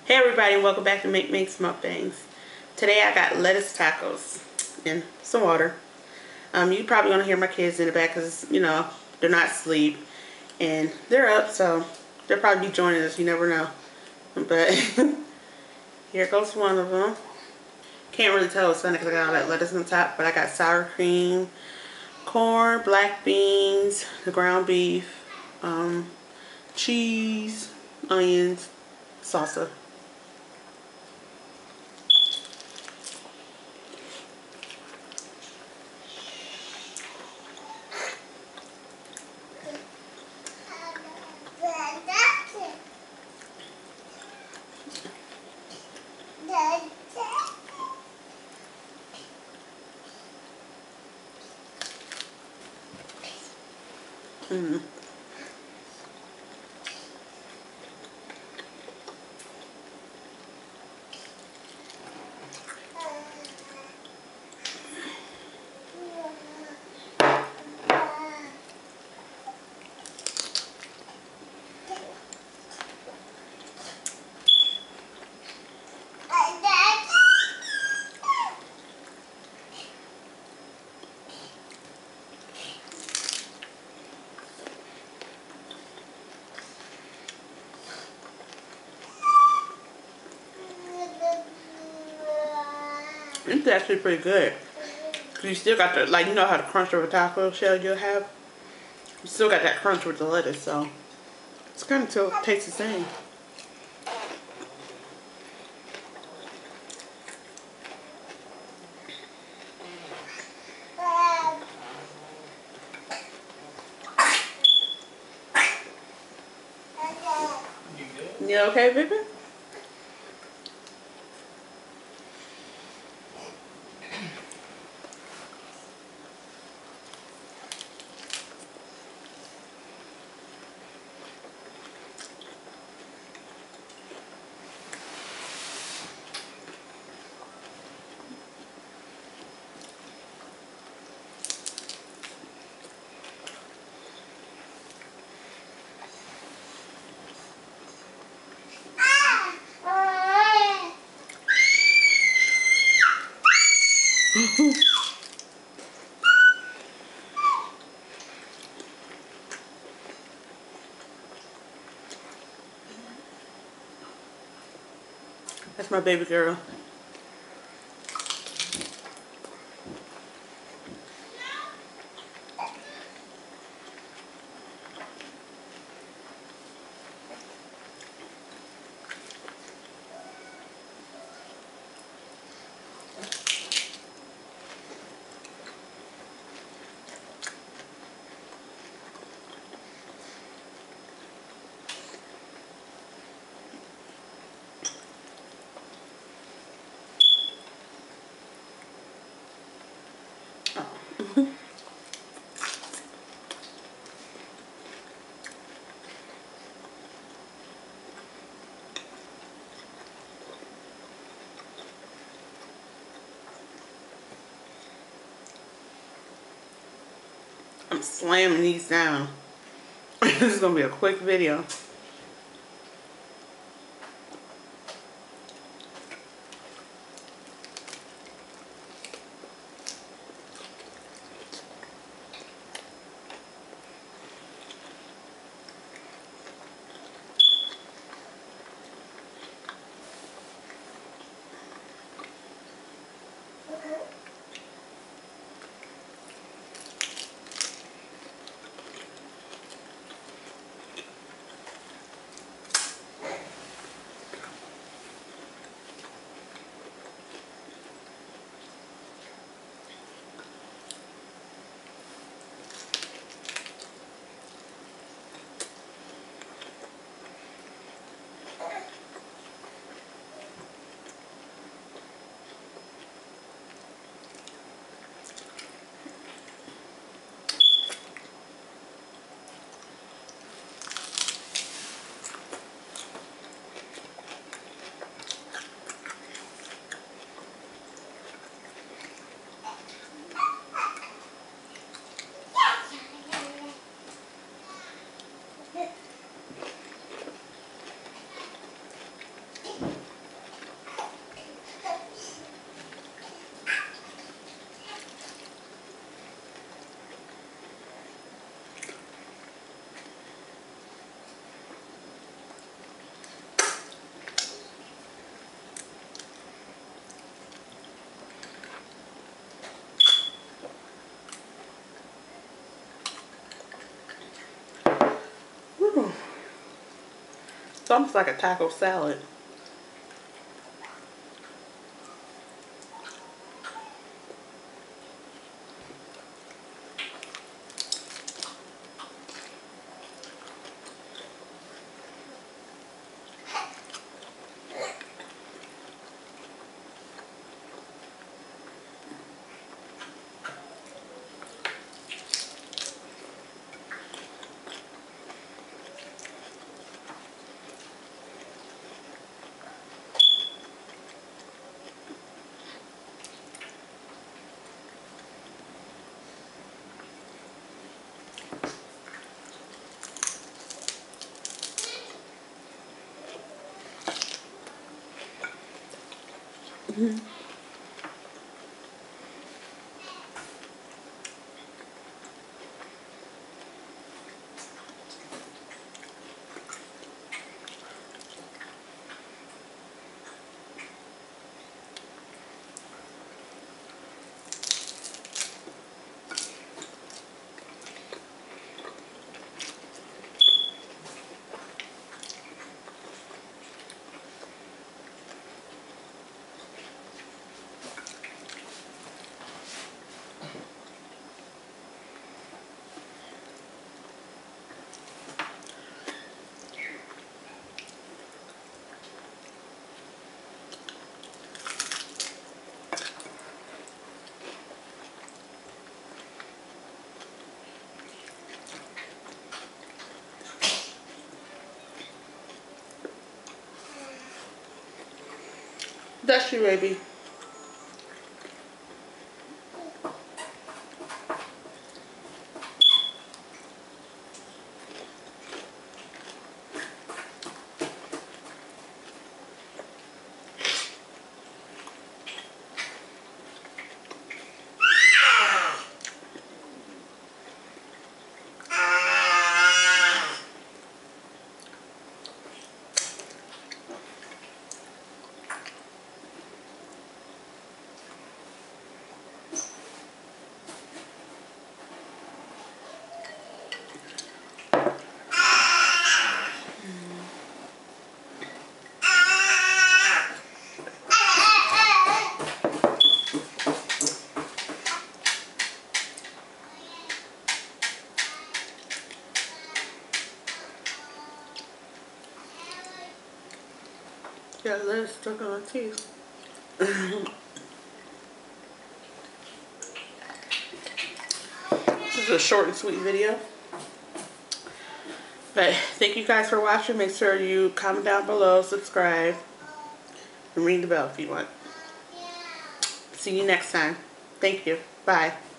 Hey everybody, and welcome back to Make Makes Mukbangs. Today I got lettuce tacos and some water. You probably gonna hear my kids in the back because they're not asleep and they're up, so they'll probably be joining us. You never know. But here goes one of them. Can't really tell it's funny because I got all that lettuce on top, but I got sour cream, corn, black beans, the ground beef, cheese, onions, salsa. It's actually pretty good. You still got the, like, you know how the crunch of a taco shell you'll have? You still got that crunch with the lettuce, so it's kind of still tastes the same. You okay, baby? That's my baby girl. I'm slamming these down. This is gonna be a quick video. It's almost like a taco salad. That's you, baby. Got lettuce stuck on my teeth. This is a short and sweet video. But thank you guys for watching. Make sure you comment down below, subscribe, and ring the bell if you want. See you next time. Thank you. Bye.